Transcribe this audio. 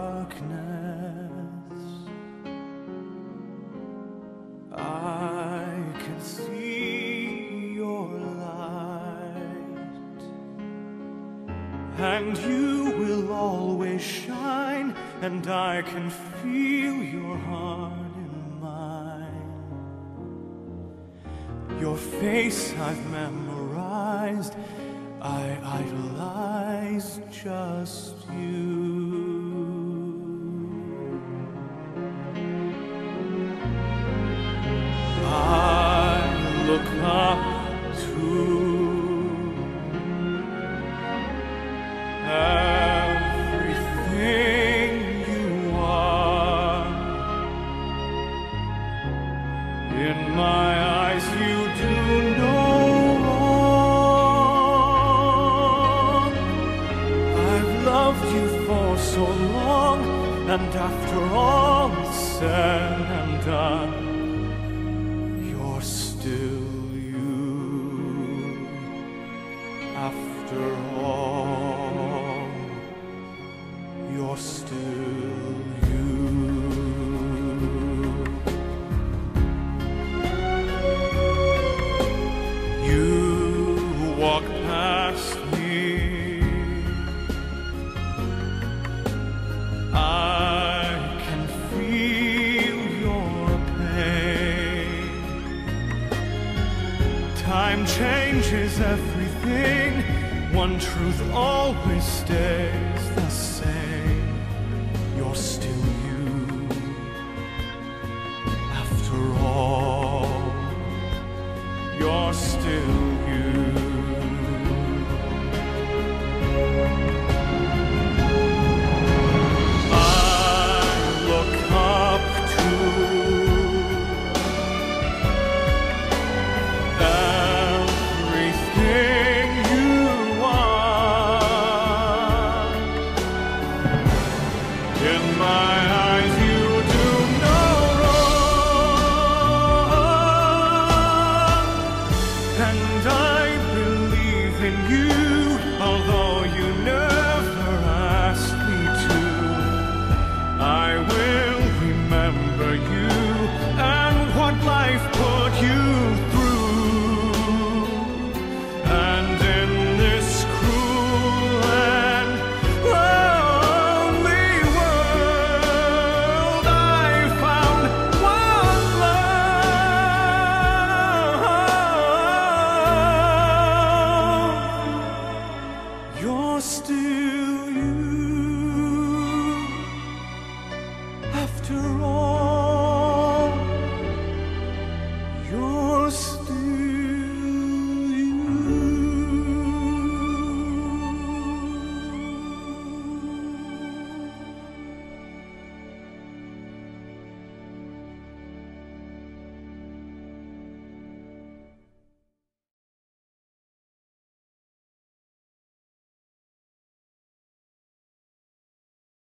darkness, I can see your light, and you will always shine, and I can feel your heart in mine. Your face I've memorized, I idolize just you. I look up to everything you are. In my eyes you do no wrong. I've loved you for so long, and after all is said and done, you're still you. After all, you're still you. You walk past me, I can feel your pain. Time changes everything, one truth always stays the same. You're still you. After all, you're still you. I look up to everything you are. In my eyes you do no wrong, and I believe in you, although you never asked me to. I will remember you and what life put you through. And in this cruel and lonely world, I found one love. You're still you.